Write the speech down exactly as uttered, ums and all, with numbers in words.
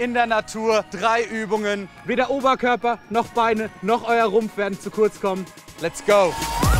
in der Natur, drei Übungen. Weder Oberkörper noch Beine noch euer Rumpf werden zu kurz kommen. Let's go!